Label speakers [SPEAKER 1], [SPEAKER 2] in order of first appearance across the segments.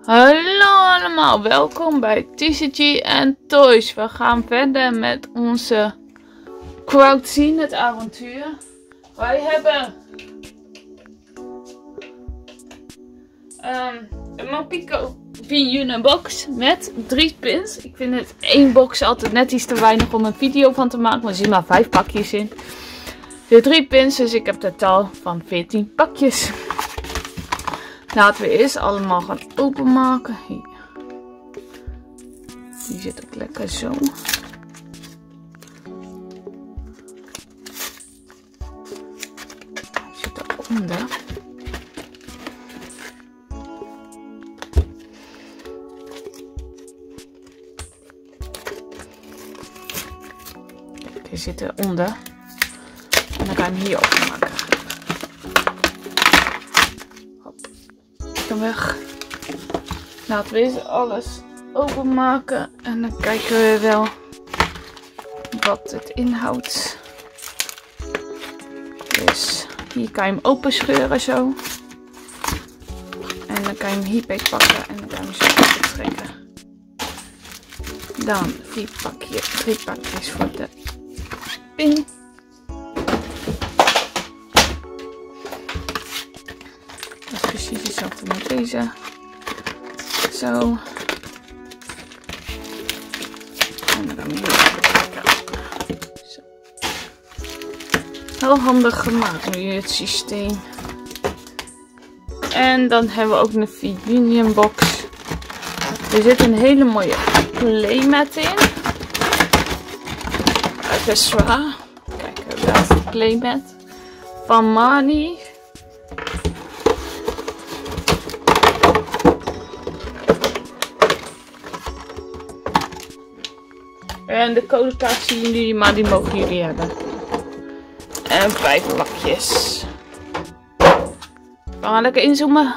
[SPEAKER 1] Hallo allemaal, welkom bij TCG and Toys. We gaan verder met onze Crowd het avontuur. Wij hebben een Mopico V-Unit box met 3 pins. Ik vind het 1 box altijd net iets te weinig om een video van te maken. Er zitten maar 5 pakjes in. Er zitten 3 pins, dus ik heb totaal van 14 pakjes. Laten we eerst allemaal gaan openmaken. Hier. Die zit ook lekker zo. Die zit eronder. Kijk, die zit eronder. En dan ga je hem hier openmaken. Weg. Laten we eens alles openmaken en dan kijken we wel wat het inhoudt. Dus hier kan je hem open scheuren zo. En dan kan je hem hier pakken en dan kan je hem zo open trekken. Dan 3 pakjes voor de pin. Precies hetzelfde met deze. Zo. En dan gaan we hier betrekken. Zo. Heel handig gemaakt nu het systeem. En dan hebben we ook een V-Union box. Er zit een hele mooie playmat in. Accessoire. Kijk, daar is de playmat. Van Marnie. En de codekaart zien jullie, maar die mogen jullie hebben. En 5 pakjes. Gaan we lekker inzoomen.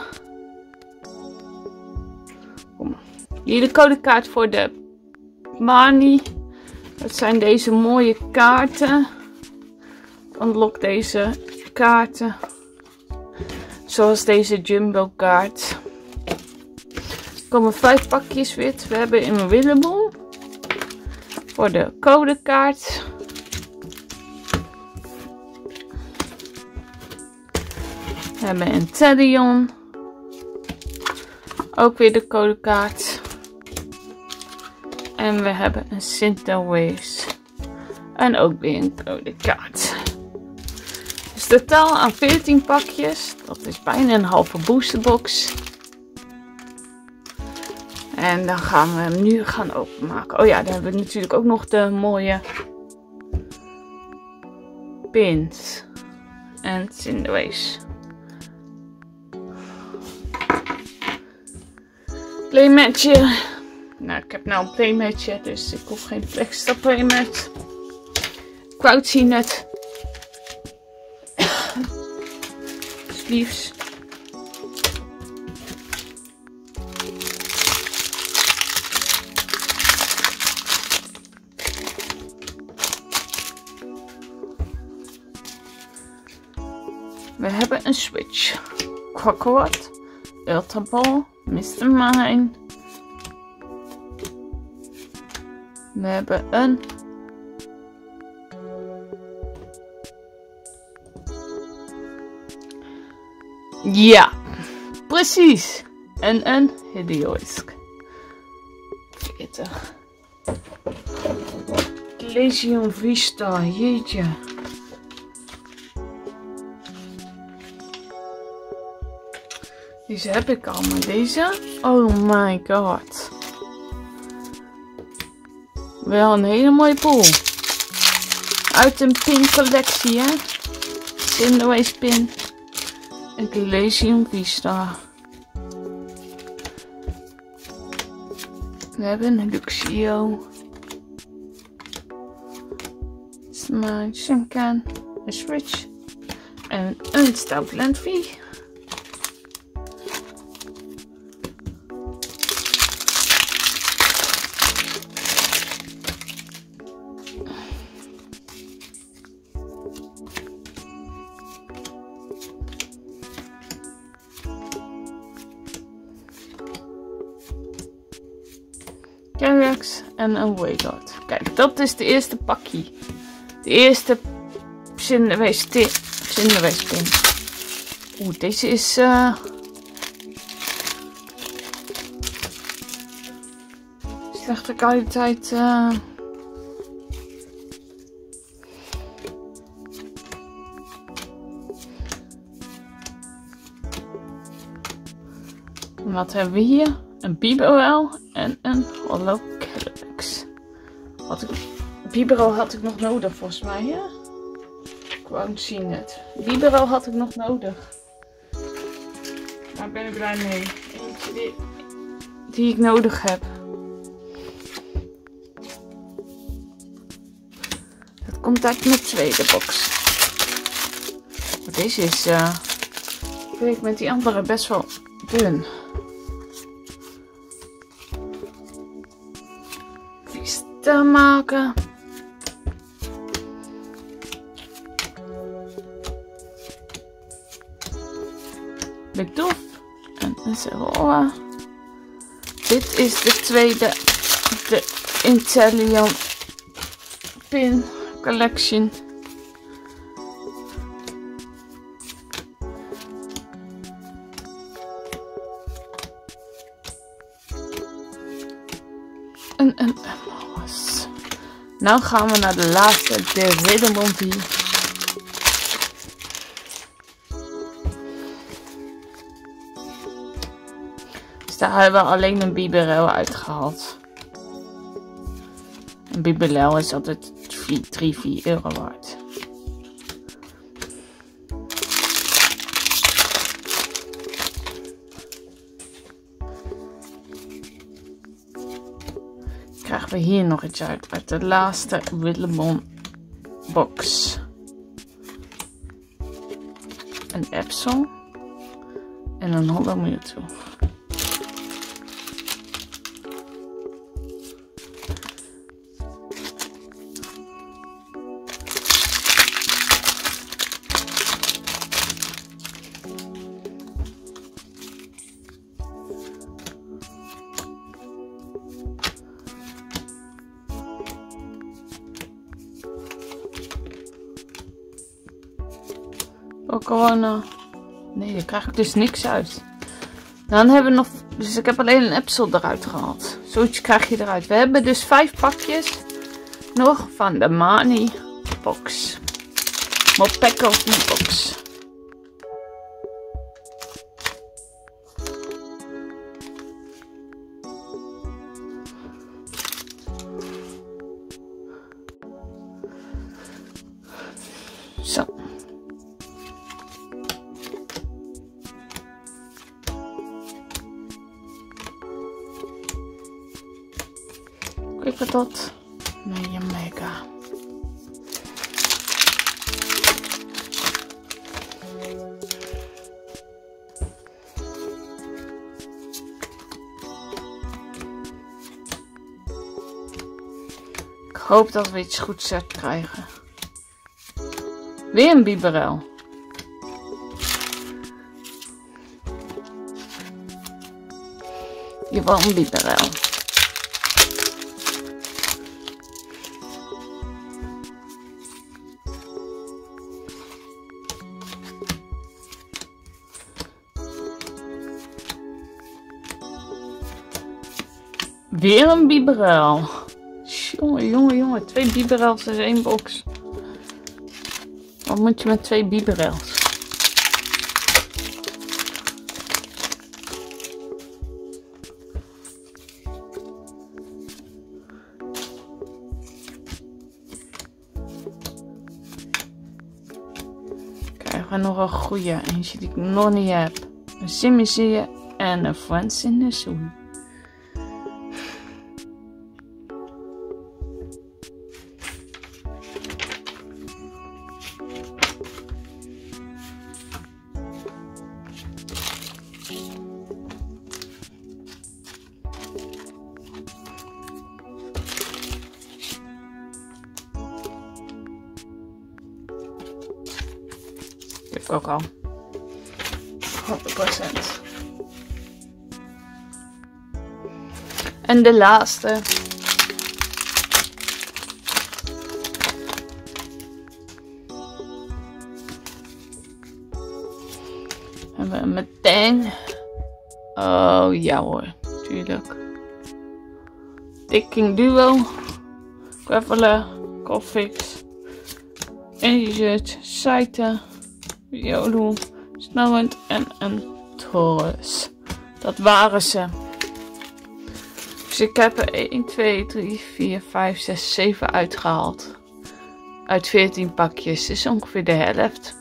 [SPEAKER 1] Kom. Hier de codekaart voor de Marnie. Dat zijn deze mooie kaarten. Unlock deze kaarten. Zoals deze jumbo kaart. Er komen 5 pakjes wit. We hebben in Willeboom. Voor de codekaart. We hebben een Teddion. Ook weer de codekaart. En we hebben een Synthwaves. En ook weer een codekaart. Dus totaal aan 14 pakjes. Dat is bijna een halve boosterbox. En dan gaan we hem nu gaan openmaken. Oh ja, dan hebben we natuurlijk ook nog de mooie pins. En Synthwaves. Playmatje. Nou, ik heb nou een playmatje, dus ik hoef geen extra playmat. Crowd sleeves. We hebben een Switch, Crocodile, Ultraball, Mr. Mine. We hebben een ja, precies. En een Heliolisk. 40. Legion Vista, jeetje. Deze heb ik al, maar deze? Oh my god. Wel een hele mooie pool. Uit een pin collectie, hè. Synthwaves pin. En Glacium Vista. We hebben een Luxio. Smile Shinkan. Een Switch. En een Stoutland V. Calyrex en een Wailord. Kijk, dat is de eerste pakje. De eerste Cinderace-pin. Oeh, deze is... slechte kwaliteit. Wat hebben we hier? Een Bibarel en een Hollow Calyrex. Bibarel had ik nog nodig volgens mij, hè? Ik wou zien het. Bibarel had ik nog nodig. Daar ben ik blij mee. Eentje die ik nodig heb. Dat komt uit mijn tweede box. Maar deze is, vind ik met die andere best wel dun. Vies te maken. Bidoof en een Zeraora. Dit is de tweede, de Inteleon Pin Collection. En nou gaan we naar de laatste, de Riddermonty. Dus daar hebben we alleen een Bibarel uitgehaald. Een Bibarel is altijd 3-4 euro waard. Krijgen we hier nog iets uit de laatste Willemon box. Een Epson en een Hollow Mewtwo. Gewoon, nee, daar krijg ik dus niks uit. Dan hebben we nog, dus ik heb alleen een Epson eruit gehaald. Zoiets krijg je eruit. We hebben dus 5 pakjes nog van de Mani box. Mopeko box. Zo. Kijk dat. Nee, mega. Ik hoop dat we iets goeds set krijgen. Weer een Bibarel. Hier wel een Bibarel. Weer een Bibarel. Jongen. 2 Bibarels in 1 box. Wat moet je met 2 Bibarels? Krijgen we nog een goede. Eentje die ik nog niet heb. Een Simisear en een Friends in the Zoo. Heb ik ook al. 100%. En de laatste. Hebben we meteen. Oh ja hoor, tuurlijk. Dicking Duo. Graveler, Coffix. Energy Saiten. Yolu. Snowwind en een Taurus. Dat waren ze. Dus ik heb er 1, 2, 3, 4, 5, 6, 7 uitgehaald. Uit 14 pakjes. Dus ongeveer de helft.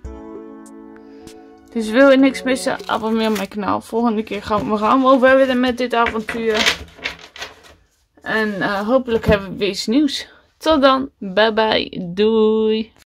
[SPEAKER 1] Dus wil je niks missen, abonneer op mijn kanaal. Volgende keer gaan we gewoon verder met dit avontuur. En hopelijk hebben we weer iets nieuws. Tot dan. Bye bye. Doei.